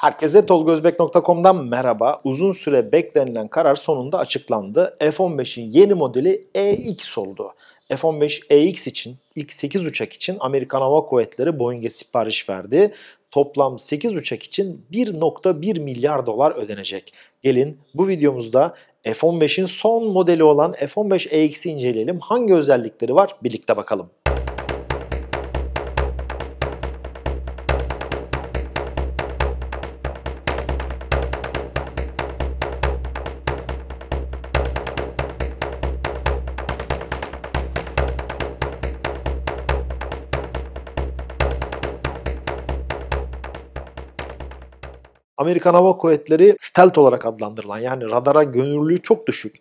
Herkese tolgozbek.com'dan merhaba. Uzun süre beklenilen karar sonunda açıklandı. F-15'in yeni modeli EX oldu. F-15 EX için ilk 8 uçak için Amerikan Hava Kuvvetleri Boeing'e sipariş verdi. Toplam 8 uçak için 1,1 milyar dolar ödenecek. Gelin bu videomuzda F-15'in son modeli olan F-15 EX'i inceleyelim. Hangi özellikleri var birlikte bakalım. Amerikan Hava Kuvvetleri stealth olarak adlandırılan yani radara görünürlüğü çok düşük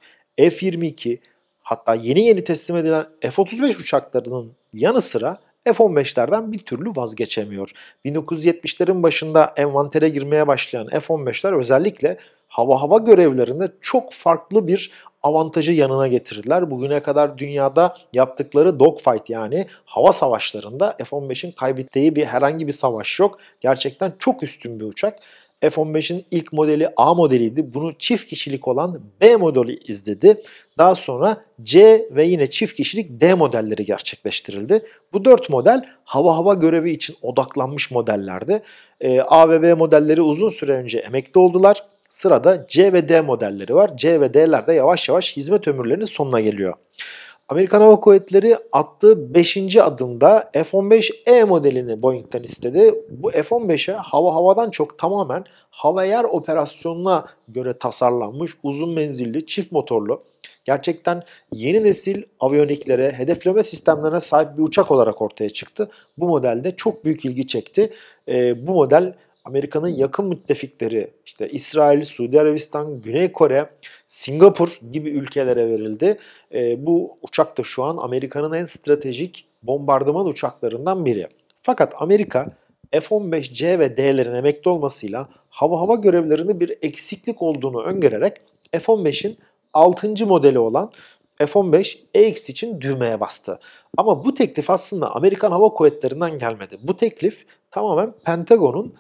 F-22 hatta yeni teslim edilen F-35 uçaklarının yanı sıra F-15'lerden bir türlü vazgeçemiyor. 1970'lerin başında envantere girmeye başlayan F-15'ler özellikle hava görevlerinde çok farklı bir avantajı yanına getirdiler. Bugüne kadar dünyada yaptıkları dogfight yani hava savaşlarında F-15'in kaybettiği herhangi bir savaş yok. Gerçekten çok üstün bir uçak. F-15'in ilk modeli A modeliydi. Bunu çift kişilik olan B modeli izledi. Daha sonra C ve yine çift kişilik D modelleri gerçekleştirildi. Bu 4 model hava görevi için odaklanmış modellerdi. A ve B modelleri uzun süre önce emekli oldular. Sırada C ve D modelleri var. C ve D'ler de yavaş yavaş hizmet ömürlerinin sonuna geliyor. Amerikan Hava Kuvvetleri attığı 5. adımda F-15E modelini Boeing'den istedi. Bu F-15'e havadan çok tamamen hava yer operasyonuna göre tasarlanmış uzun menzilli çift motorlu gerçekten yeni nesil aviyoniklere, hedefleme sistemlerine sahip bir uçak olarak ortaya çıktı. Bu modelde çok büyük ilgi çekti. Bu model Amerika'nın yakın müttefikleri işte İsrail, Suudi Arabistan, Güney Kore, Singapur gibi ülkelere verildi. Bu uçak da şu an Amerika'nın en stratejik bombardıman uçaklarından biri. Fakat Amerika F-15C ve D'lerin emekli olmasıyla hava görevlerinde bir eksiklik olduğunu öngörerek F-15'in 6. modeli olan F-15 EX için düğmeye bastı. Ama bu teklif aslında Amerikan Hava Kuvvetleri'nden gelmedi. Bu teklif tamamen Pentagon'un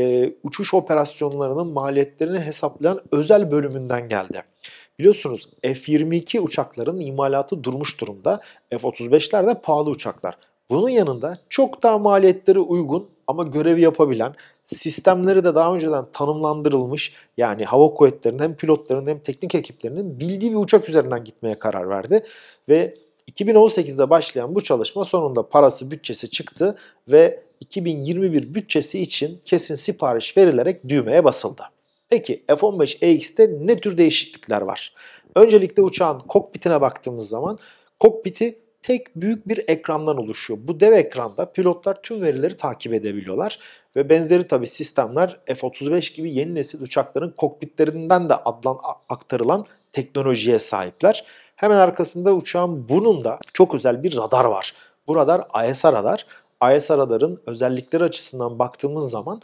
uçuş operasyonlarının maliyetlerini hesaplayan özel bölümünden geldi. Biliyorsunuz F-22 uçakların imalatı durmuş durumda. F-35'ler de pahalı uçaklar. Bunun yanında çok daha maliyetleri uygun ama görevi yapabilen, sistemleri de daha önceden tanımlandırılmış yani hava kuvvetlerinin hem pilotlarının hem teknik ekiplerinin bildiği bir uçak üzerinden gitmeye karar verdi. Ve 2018'de başlayan bu çalışma sonunda parası bütçesi çıktı ve 2021 bütçesi için kesin sipariş verilerek düğmeye basıldı. Peki F-15EX'te ne tür değişiklikler var? Öncelikle uçağın kokpitine baktığımız zaman kokpiti tek büyük bir ekrandan oluşuyor. Bu dev ekranda pilotlar tüm verileri takip edebiliyorlar ve benzeri tabi sistemler F-35 gibi yeni nesil uçakların kokpitlerinden de aktarılan teknolojiye sahipler. Hemen arkasında uçağın burnunda çok özel bir radar var. Bu radar AESA radar. AESA radarın özellikleri açısından baktığımız zaman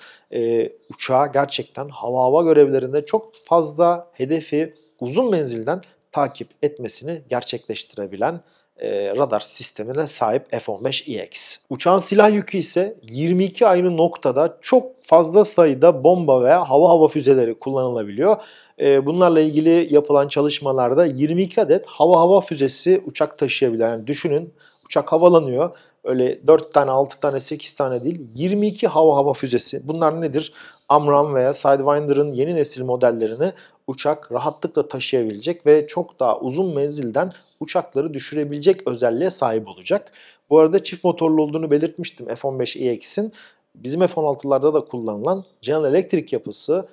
uçağı gerçekten hava görevlerinde çok fazla hedefi uzun menzilden takip etmesini gerçekleştirebilen radar sistemine sahip F-15EX. Uçağın silah yükü ise 22 ayrı noktada çok fazla sayıda bomba veya hava füzeleri kullanılabiliyor. Bunlarla ilgili yapılan çalışmalarda 22 adet hava füzesi uçak taşıyabilen, yani düşünün uçak havalanıyor. Öyle 4 tane, 6 tane, 8 tane değil 22 hava füzesi. Bunlar nedir? AMRAAM veya Sidewinder'ın yeni nesil modellerini uçak rahatlıkla taşıyabilecek ve çok daha uzun menzilden uçakları düşürebilecek özelliğe sahip olacak. Bu arada çift motorlu olduğunu belirtmiştim F-15EX'in. Bizim F-16'larda da kullanılan General Electric yapısı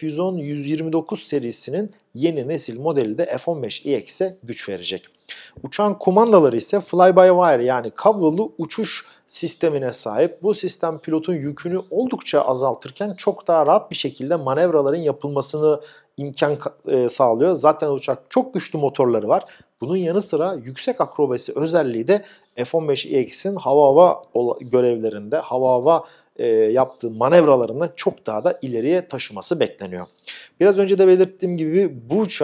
F-110-129 serisinin yeni nesil modeli de F-15EX'e güç verecek. Uçağın kumandaları ise fly-by-wire yani kablolu uçuş sistemine sahip. Bu sistem pilotun yükünü oldukça azaltırken çok daha rahat bir şekilde manevraların yapılmasını imkan sağlıyor. Zaten uçak çok güçlü motorları var. Bunun yanı sıra yüksek akrobasi özelliği de F-15EX'in hava görevlerinde, yaptığı manevralarını çok daha da ileriye taşıması bekleniyor. Biraz önce de belirttiğim gibi bu uçağın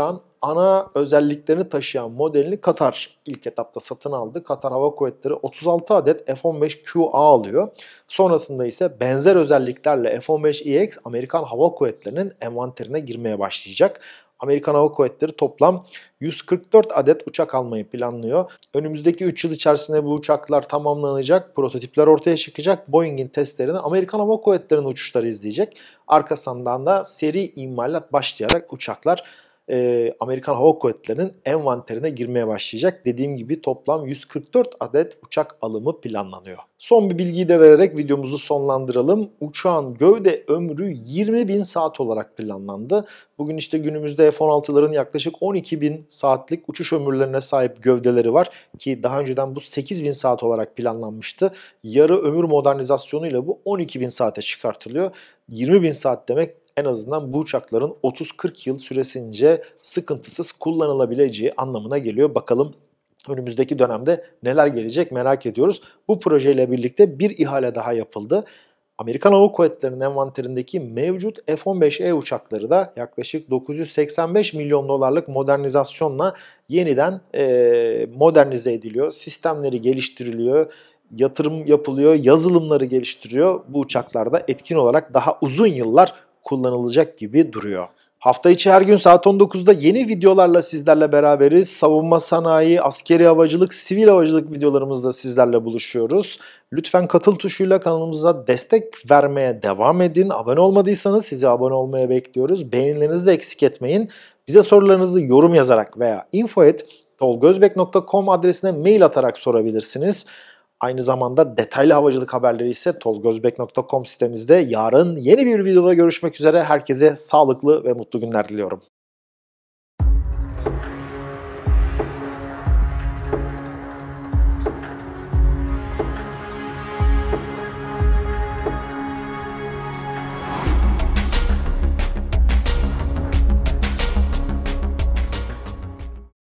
ana özelliklerini taşıyan modelini Katar ilk etapta satın aldı. Katar Hava Kuvvetleri 36 adet F-15QA alıyor. Sonrasında ise benzer özelliklerle F-15EX Amerikan Hava Kuvvetleri'nin envanterine girmeye başlayacak. Amerikan Hava Kuvvetleri toplam 144 adet uçak almayı planlıyor. Önümüzdeki 3 yıl içerisinde bu uçaklar tamamlanacak, prototipler ortaya çıkacak. Boeing'in testlerini Amerikan Hava Kuvvetleri'nin uçuşları izleyecek. Arkasından da seri imalat başlayarak uçaklar Amerikan Hava Kuvvetleri'nin envanterine girmeye başlayacak. Dediğim gibi toplam 144 adet uçak alımı planlanıyor. Son bir bilgiyi de vererek videomuzu sonlandıralım. Uçağın gövde ömrü 20.000 saat olarak planlandı. Bugün işte günümüzde F-16'ların yaklaşık 12.000 saatlik uçuş ömürlerine sahip gövdeleri var ki daha önceden bu 8.000 saat olarak planlanmıştı. Yarı ömür modernizasyonuyla bu 12.000 saate çıkartılıyor. 20.000 saat demek en azından bu uçakların 30-40 yıl süresince sıkıntısız kullanılabileceği anlamına geliyor. Bakalım önümüzdeki dönemde neler gelecek merak ediyoruz. Bu projeyle birlikte bir ihale daha yapıldı. Amerikan Hava Kuvvetleri'nin envanterindeki mevcut F-15E uçakları da yaklaşık 985 milyon dolarlık modernizasyonla yeniden modernize ediliyor. Sistemleri geliştiriliyor, yatırım yapılıyor, yazılımları geliştiriyor. Bu uçaklarda etkin olarak daha uzun yıllar kullanılacak gibi duruyor. Hafta içi her gün saat 19'da yeni videolarla sizlerle beraberiz. Savunma sanayi, askeri havacılık, sivil havacılık videolarımızda sizlerle buluşuyoruz. Lütfen katıl tuşuyla kanalımıza destek vermeye devam edin. Abone olmadıysanız sizi abone olmaya bekliyoruz. Beğenilerinizi de eksik etmeyin. Bize sorularınızı yorum yazarak veya info@tolgozbek.com adresine mail atarak sorabilirsiniz. Aynı zamanda detaylı havacılık haberleri ise tolgozbek.com sitemizde. Yarın yeni bir videoda görüşmek üzere. Herkese sağlıklı ve mutlu günler diliyorum.